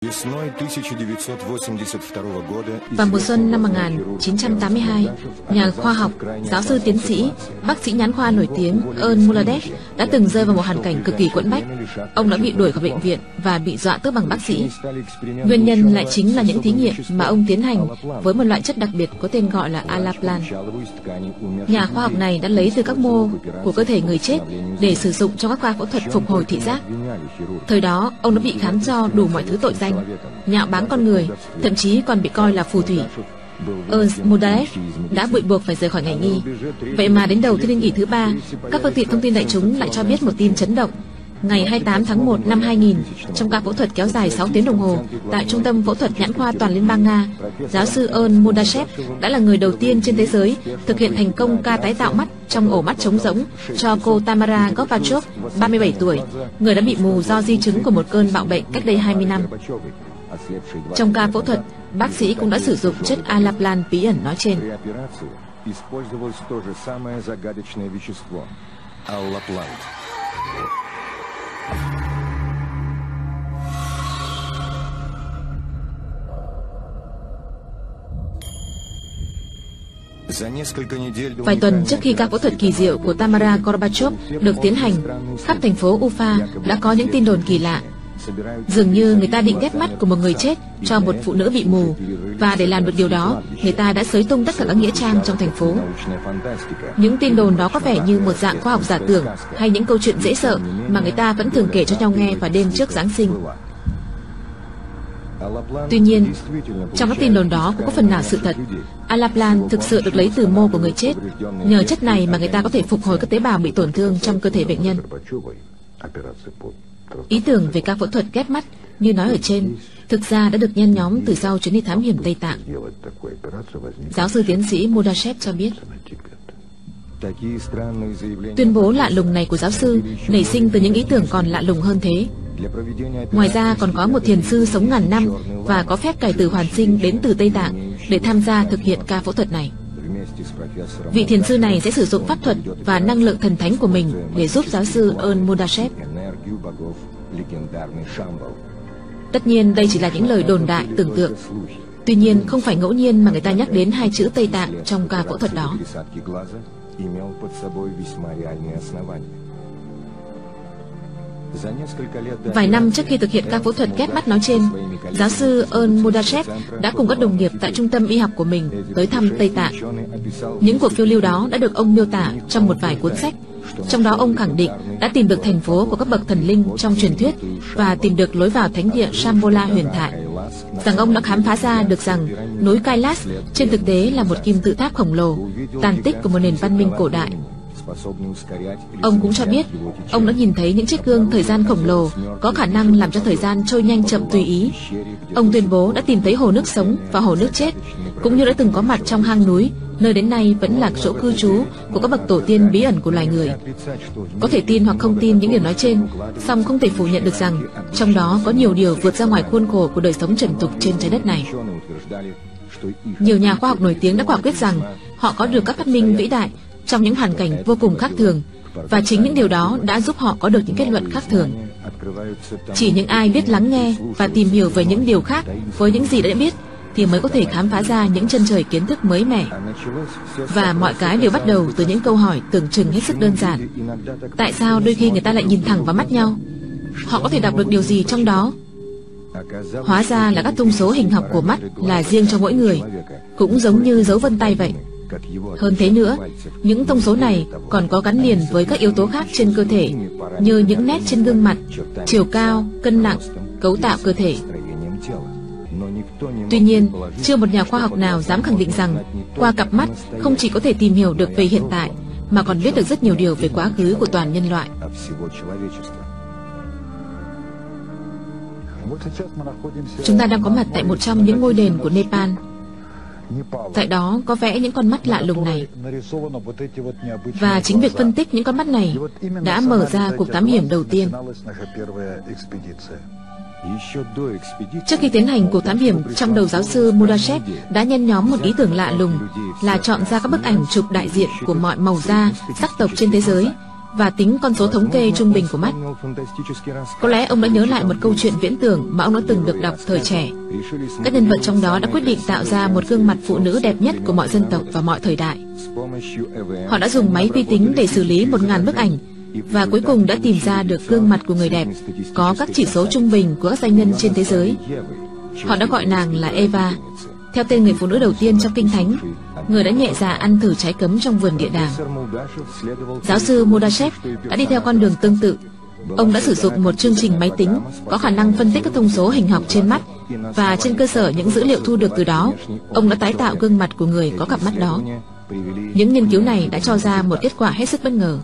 Vào mùa xuân năm 1982, nhà khoa học, giáo sư tiến sĩ, bác sĩ nhãn khoa nổi tiếng Ern Moladev đã từng rơi vào một hoàn cảnh cực kỳ quẫn bách. Ông đã bị đuổi khỏi bệnh viện và bị dọa tước bằng bác sĩ. Nguyên nhân lại chính là những thí nghiệm mà ông tiến hành với một loại chất đặc biệt có tên gọi là Alaplan. Nhà khoa học này đã lấy từ các mô của cơ thể người chết để sử dụng trong các khoa phẫu thuật phục hồi thị giác. Thời đó, ông đã bị khám cho đủ mọi thứ tội danh, nhạo báng con người, thậm chí còn bị coi là phù thủy. Ernst Moladev đã bị buộc phải rời khỏi ngành y. Vậy mà đến đầu thiên niên kỷ thứ 3, các phương tiện thông tin đại chúng lại cho biết một tin chấn động. Ngày 28 tháng 1 năm 2000, trong ca phẫu thuật kéo dài 6 tiếng đồng hồ tại Trung tâm Phẫu thuật Nhãn khoa Toàn liên bang Nga, giáo sư Ern Moladev đã là người đầu tiên trên thế giới thực hiện thành công ca tái tạo mắt trong ổ mắt trống rỗng cho cô Tamara Gorbachev, 37 tuổi, người đã bị mù do di chứng của một cơn bạo bệnh cách đây 20 năm. Trong ca phẫu thuật, bác sĩ cũng đã sử dụng chất Alaplan bí ẩn nói trên. Vài tuần trước khi ca phẫu thuật kỳ diệu của Tamara Gorbachev được tiến hành, khắp thành phố Ufa đã có những tin đồn kỳ lạ. Dường như người ta định ghép mắt của một người chết cho một phụ nữ bị mù, và để làm được điều đó, người ta đã xới tung tất cả các nghĩa trang trong thành phố. Những tin đồn đó có vẻ như một dạng khoa học giả tưởng hay những câu chuyện dễ sợ mà người ta vẫn thường kể cho nhau nghe vào đêm trước Giáng sinh. Tuy nhiên, trong các tin đồn đó cũng có phần nào sự thật. Alaplan thực sự được lấy từ mô của người chết. Nhờ chất này mà người ta có thể phục hồi các tế bào bị tổn thương trong cơ thể bệnh nhân. Ý tưởng về ca phẫu thuật ghép mắt như nói ở trên thực ra đã được nhen nhóm từ sau chuyến đi thám hiểm Tây Tạng. Giáo sư tiến sĩ Moladev cho biết. Tuyên bố lạ lùng này của giáo sư nảy sinh từ những ý tưởng còn lạ lùng hơn thế. Ngoài ra còn có một thiền sư sống ngàn năm và có phép cải tử hoàn sinh đến từ Tây Tạng để tham gia thực hiện ca phẫu thuật này. Vị thiền sư này sẽ sử dụng pháp thuật và năng lượng thần thánh của mình để giúp giáo sư Ern Moladev. Tất nhiên đây chỉ là những lời đồn đại tưởng tượng. Tuy nhiên không phải ngẫu nhiên mà người ta nhắc đến hai chữ Tây Tạng trong ca phẫu thuật đó. Vài năm trước khi thực hiện ca phẫu thuật ghép mắt nói trên, giáo sư Ern Moladev đã cùng các đồng nghiệp tại trung tâm y học của mình tới thăm Tây Tạng. Những cuộc phiêu lưu đó đã được ông miêu tả trong một vài cuốn sách. Trong đó ông khẳng định đã tìm được thành phố của các bậc thần linh trong truyền thuyết và tìm được lối vào thánh địa Shambhala huyền thoại. Rằng ông đã khám phá ra được rằng núi Kailas trên thực tế là một kim tự tháp khổng lồ, tàn tích của một nền văn minh cổ đại. Ông cũng cho biết ông đã nhìn thấy những chiếc gương thời gian khổng lồ có khả năng làm cho thời gian trôi nhanh chậm tùy ý. Ông tuyên bố đã tìm thấy hồ nước sống và hồ nước chết, cũng như đã từng có mặt trong hang núi, nơi đến nay vẫn là chỗ cư trú của các bậc tổ tiên bí ẩn của loài người. Có thể tin hoặc không tin những điều nói trên, song không thể phủ nhận được rằng trong đó có nhiều điều vượt ra ngoài khuôn khổ của đời sống trần tục trên trái đất này. Nhiều nhà khoa học nổi tiếng đã quả quyết rằng họ có được các phát minh vĩ đại trong những hoàn cảnh vô cùng khác thường, và chính những điều đó đã giúp họ có được những kết luận khác thường. Chỉ những ai biết lắng nghe và tìm hiểu về những điều khác với những gì đã biết thì mới có thể khám phá ra những chân trời kiến thức mới mẻ. Và mọi cái đều bắt đầu từ những câu hỏi tưởng chừng hết sức đơn giản. Tại sao đôi khi người ta lại nhìn thẳng vào mắt nhau? Họ có thể đọc được điều gì trong đó? Hóa ra là các thông số hình học của mắt là riêng cho mỗi người, cũng giống như dấu vân tay vậy. Hơn thế nữa, những thông số này còn có gắn liền với các yếu tố khác trên cơ thể, như những nét trên gương mặt, chiều cao, cân nặng, cấu tạo cơ thể. Tuy nhiên, chưa một nhà khoa học nào dám khẳng định rằng qua cặp mắt không chỉ có thể tìm hiểu được về hiện tại, mà còn biết được rất nhiều điều về quá khứ của toàn nhân loại. Chúng ta đang có mặt tại một trong những ngôi đền của Nepal. Tại đó có vẽ những con mắt lạ lùng này. Và chính việc phân tích những con mắt này đã mở ra cuộc thám hiểm đầu tiên. Trước khi tiến hành cuộc thám hiểm, trong đầu giáo sư Moladev đã nhen nhóm một ý tưởng lạ lùng là chọn ra các bức ảnh chụp đại diện của mọi màu da, sắc tộc trên thế giới và tính con số thống kê trung bình của mắt. Có lẽ ông đã nhớ lại một câu chuyện viễn tưởng mà ông đã từng được đọc thời trẻ. Các nhân vật trong đó đã quyết định tạo ra một gương mặt phụ nữ đẹp nhất của mọi dân tộc và mọi thời đại. Họ đã dùng máy vi tính để xử lý 1000 bức ảnh và cuối cùng đã tìm ra được gương mặt của người đẹp có các chỉ số trung bình của các danh nhân trên thế giới. Họ đã gọi nàng là Eva, theo tên người phụ nữ đầu tiên trong Kinh Thánh, người đã nhẹ dạ ăn thử trái cấm trong vườn địa đàng. Giáo sư Mordashev đã đi theo con đường tương tự. Ông đã sử dụng một chương trình máy tính có khả năng phân tích các thông số hình học trên mắt, và trên cơ sở những dữ liệu thu được từ đó, ông đã tái tạo gương mặt của người có cặp mắt đó. Những nghiên cứu này đã cho ra một kết quả hết sức bất ngờ.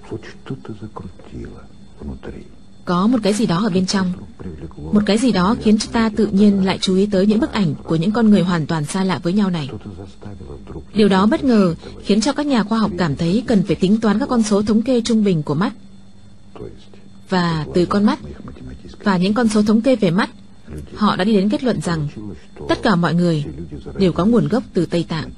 Có một cái gì đó ở bên trong, một cái gì đó khiến cho ta tự nhiên lại chú ý tới những bức ảnh của những con người hoàn toàn xa lạ với nhau này. Điều đó bất ngờ khiến cho các nhà khoa học cảm thấy cần phải tính toán các con số thống kê trung bình của mắt. Và từ con mắt và những con số thống kê về mắt, họ đã đi đến kết luận rằng tất cả mọi người đều có nguồn gốc từ Tây Tạng.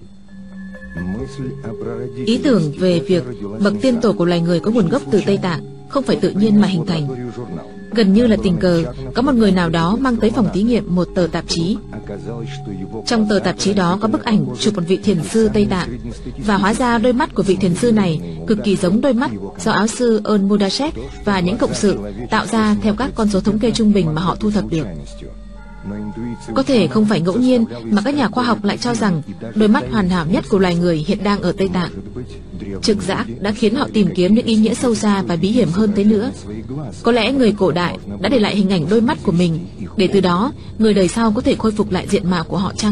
Ý tưởng về việc bậc tiên tổ của loài người có nguồn gốc từ Tây Tạng không phải tự nhiên mà hình thành. Gần như là tình cờ, có một người nào đó mang tới phòng thí nghiệm một tờ tạp chí. Trong tờ tạp chí đó có bức ảnh chụp một vị thiền sư Tây Tạng, và hóa ra đôi mắt của vị thiền sư này cực kỳ giống đôi mắt do giáo sư Earl Mordashev và những cộng sự tạo ra theo các con số thống kê trung bình mà họ thu thập được. Có thể không phải ngẫu nhiên mà các nhà khoa học lại cho rằng đôi mắt hoàn hảo nhất của loài người hiện đang ở Tây Tạng. Trực giác đã khiến họ tìm kiếm những ý nghĩa sâu xa và bí hiểm hơn thế nữa. Có lẽ người cổ đại đã để lại hình ảnh đôi mắt của mình, để từ đó người đời sau có thể khôi phục lại diện mạo của họ chăng?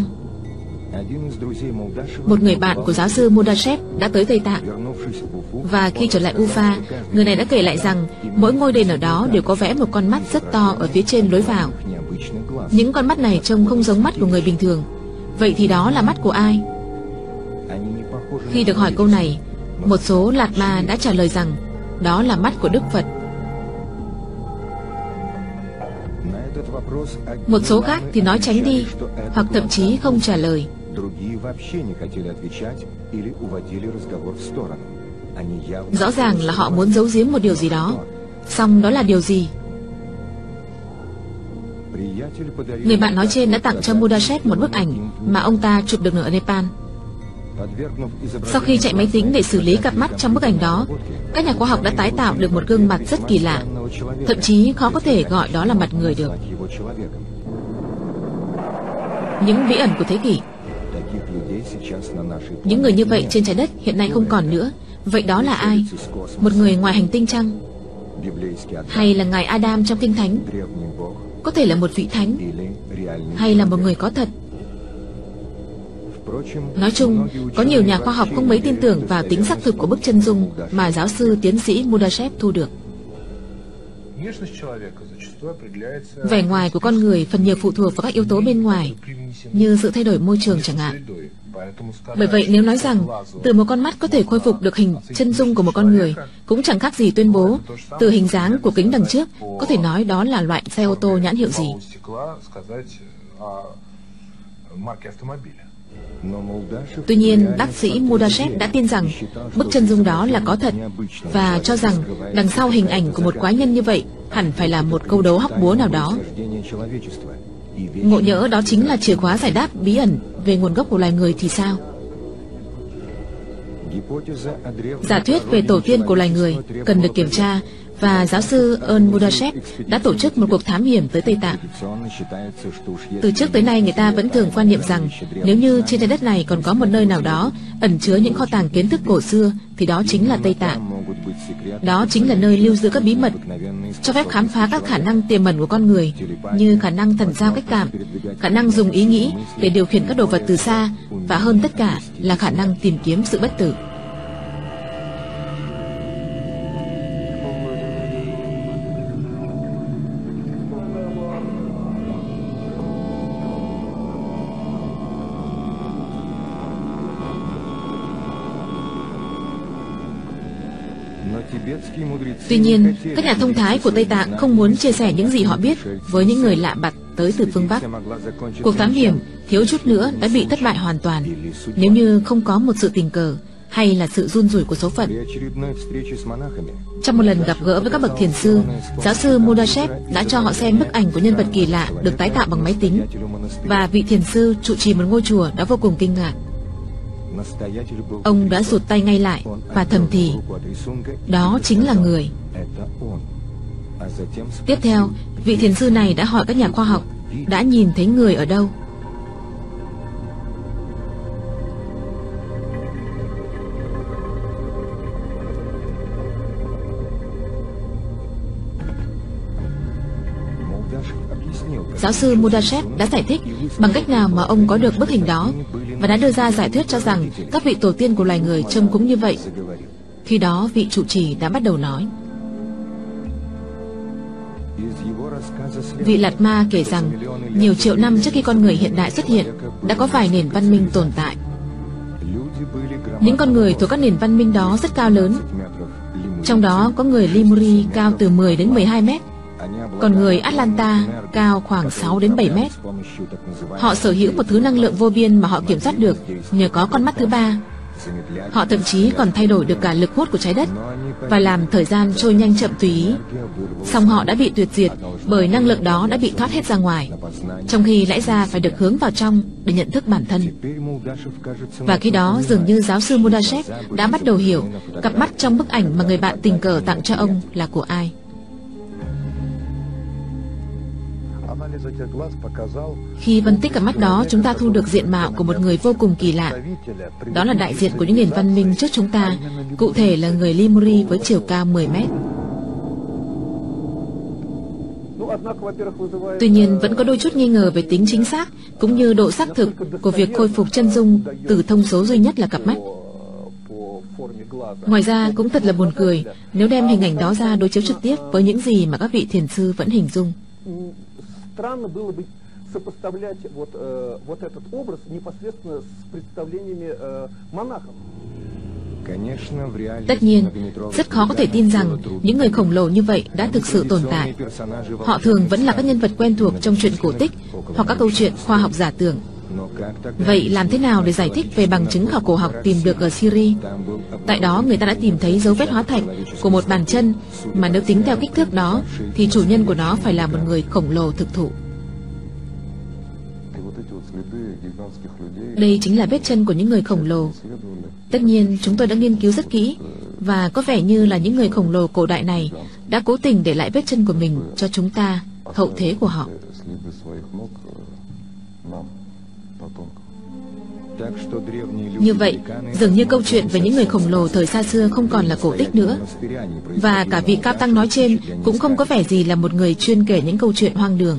Một người bạn của giáo sư Mordashev đã tới Tây Tạng, và khi trở lại Ufa, người này đã kể lại rằng mỗi ngôi đền ở đó đều có vẽ một con mắt rất to ở phía trên lối vào. Những con mắt này trông không giống mắt của người bình thường. Vậy thì đó là mắt của ai? Khi được hỏi câu này, một số lạt ma đã trả lời rằng đó là mắt của Đức Phật. Một số khác thì nói tránh đi, hoặc thậm chí không trả lời. Rõ ràng là họ muốn giấu giếm một điều gì đó. Song đó là điều gì? Người bạn nói trên đã tặng cho Mordashev một bức ảnh mà ông ta chụp được ở Nepal. Sau khi chạy máy tính để xử lý cặp mắt trong bức ảnh đó, các nhà khoa học đã tái tạo được một gương mặt rất kỳ lạ. Thậm chí khó có thể gọi đó là mặt người được. Những bí ẩn của thế kỷ. Những người như vậy trên trái đất hiện nay không còn nữa. Vậy đó là ai? Một người ngoài hành tinh chăng? Hay là ngài Adam trong Kinh Thánh? Có thể là một vị thánh? Hay là một người có thật? Nói chung, có nhiều nhà khoa học không mấy tin tưởng vào tính xác thực của bức chân dung mà giáo sư tiến sĩ Mordashev thu được. Vẻ ngoài của con người phần nhiều phụ thuộc vào các yếu tố bên ngoài, như sự thay đổi môi trường chẳng hạn. Bởi vậy nếu nói rằng từ một con mắt có thể khôi phục được hình chân dung của một con người, cũng chẳng khác gì tuyên bố từ hình dáng của kính đằng trước có thể nói đó là loại xe ô tô nhãn hiệu gì. Tuy nhiên, bác sĩ Mordashev đã tin rằng bức chân dung đó là có thật, và cho rằng đằng sau hình ảnh của một quái nhân như vậy hẳn phải là một câu đố hóc búa nào đó. Ngộ nhỡ đó chính là chìa khóa giải đáp bí ẩn về nguồn gốc của loài người thì sao? Giả thuyết về tổ tiên của loài người cần được kiểm tra, và giáo sư Earl Mordashev đã tổ chức một cuộc thám hiểm tới Tây Tạng. Từ trước tới nay người ta vẫn thường quan niệm rằng nếu như trên trái đất này còn có một nơi nào đó ẩn chứa những kho tàng kiến thức cổ xưa thì đó chính là Tây Tạng. Đó chính là nơi lưu giữ các bí mật, cho phép khám phá các khả năng tiềm ẩn của con người, như khả năng thần giao cách cảm, khả năng dùng ý nghĩ để điều khiển các đồ vật từ xa, và hơn tất cả là khả năng tìm kiếm sự bất tử. Tuy nhiên, các nhà thông thái của Tây Tạng không muốn chia sẻ những gì họ biết với những người lạ mặt tới từ phương Bắc. Cuộc thám hiểm thiếu chút nữa đã bị thất bại hoàn toàn nếu như không có một sự tình cờ hay là sự run rủi của số phận. Trong một lần gặp gỡ với các bậc thiền sư, giáo sư Mudashev đã cho họ xem bức ảnh của nhân vật kỳ lạ được tái tạo bằng máy tính, và vị thiền sư trụ trì một ngôi chùa đã vô cùng kinh ngạc. Ông đã rụt tay ngay lại và thầm thì, đó chính là người. Tiếp theo, vị thiền sư này đã hỏi các nhà khoa học đã nhìn thấy người ở đâu. Giáo sư Mudashev đã giải thích bằng cách nào mà ông có được bức hình đó, và đã đưa ra giải thuyết cho rằng các vị tổ tiên của loài người trông cũng như vậy. Khi đó vị trụ trì đã bắt đầu nói. Vị Lạt Ma kể rằng nhiều triệu năm trước khi con người hiện đại xuất hiện, đã có vài nền văn minh tồn tại. Những con người thuộc các nền văn minh đó rất cao lớn. Trong đó có người Lemuri cao từ 10 đến 12 mét, còn người Atlanta cao khoảng 6 đến 7 mét. Họ sở hữu một thứ năng lượng vô biên mà họ kiểm soát được nhờ có con mắt thứ ba. Họ thậm chí còn thay đổi được cả lực hút của trái đất và làm thời gian trôi nhanh chậm tùy ý. Song họ đã bị tuyệt diệt bởi năng lượng đó đã bị thoát hết ra ngoài, trong khi lẽ ra phải được hướng vào trong để nhận thức bản thân. Và khi đó dường như giáo sư Mudashev đã bắt đầu hiểu cặp mắt trong bức ảnh mà người bạn tình cờ tặng cho ông là của ai. Khi phân tích cặp mắt đó, chúng ta thu được diện mạo của một người vô cùng kỳ lạ. Đó là đại diện của những nền văn minh trước chúng ta, cụ thể là người Lemuri với chiều cao 10 mét. Tuy nhiên, vẫn có đôi chút nghi ngờ về tính chính xác cũng như độ xác thực của việc khôi phục chân dung từ thông số duy nhất là cặp mắt. Ngoài ra, cũng thật là buồn cười nếu đem hình ảnh đó ra đối chiếu trực tiếp với những gì mà các vị thiền sư vẫn hình dung. Странно было бы сопоставлять вот этот образ непосредственно с представлениями монахов. Tất nhiên, rất khó có thể tin rằng những người khổng lồ như vậy đã thực sự tồn tại. Họ thường vẫn là các nhân vật quen thuộc trong truyện cổ tích hoặc các câu chuyện khoa học giả tưởng. Vậy làm thế nào để giải thích về bằng chứng khảo cổ học tìm được ở Syria? Tại đó người ta đã tìm thấy dấu vết hóa thạch của một bàn chân, mà nếu tính theo kích thước đó thì chủ nhân của nó phải là một người khổng lồ thực thụ. Đây chính là vết chân của những người khổng lồ. Tất nhiên chúng tôi đã nghiên cứu rất kỹ, và có vẻ như là những người khổng lồ cổ đại này đã cố tình để lại vết chân của mình cho chúng ta, hậu thế của họ. Như vậy, dường như câu chuyện về những người khổng lồ thời xa xưa không còn là cổ tích nữa. Và cả vị cao tăng nói trên cũng không có vẻ gì là một người chuyên kể những câu chuyện hoang đường.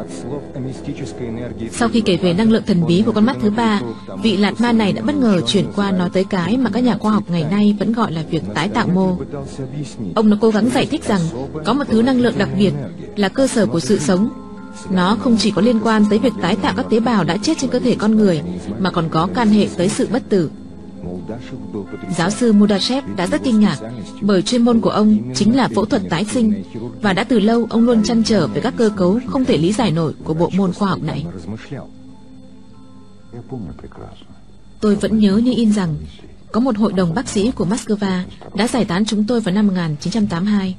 Sau khi kể về năng lượng thần bí của con mắt thứ ba, vị Lạt Ma này đã bất ngờ chuyển qua nói tới cái mà các nhà khoa học ngày nay vẫn gọi là việc tái tạo mô. Ông đã cố gắng giải thích rằng có một thứ năng lượng đặc biệt là cơ sở của sự sống. Nó không chỉ có liên quan tới việc tái tạo các tế bào đã chết trên cơ thể con người, mà còn có can hệ tới sự bất tử. Giáo sư Mudashev đã rất kinh ngạc, bởi chuyên môn của ông chính là phẫu thuật tái sinh, và đã từ lâu ông luôn trăn trở về các cơ cấu không thể lý giải nổi của bộ môn khoa học này. Tôi vẫn nhớ như in rằng có một hội đồng bác sĩ của Moscow đã giải tán chúng tôi vào năm 1982.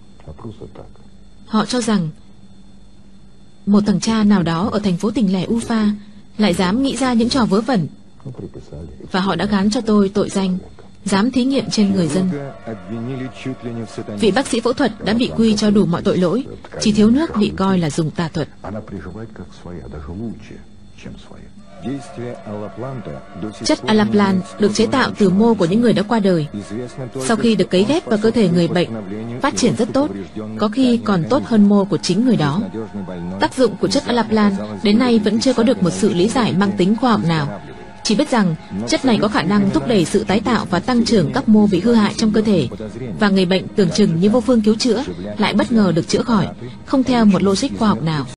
Họ cho rằng một thằng cha nào đó ở thành phố tỉnh lẻ Ufa lại dám nghĩ ra những trò vớ vẩn, và họ đã gán cho tôi tội danh dám thí nghiệm trên người dân. Vị bác sĩ phẫu thuật đã bị quy cho đủ mọi tội lỗi, chỉ thiếu nước bị coi là dùng tà thuật. Chất Alaplan được chế tạo từ mô của những người đã qua đời. Sau khi được cấy ghép vào cơ thể người bệnh, phát triển rất tốt, có khi còn tốt hơn mô của chính người đó. Tác dụng của chất Alaplan đến nay vẫn chưa có được một sự lý giải mang tính khoa học nào. Chỉ biết rằng chất này có khả năng thúc đẩy sự tái tạo và tăng trưởng các mô bị hư hại trong cơ thể, và người bệnh tưởng chừng như vô phương cứu chữa lại bất ngờ được chữa khỏi, không theo một logic khoa học nào.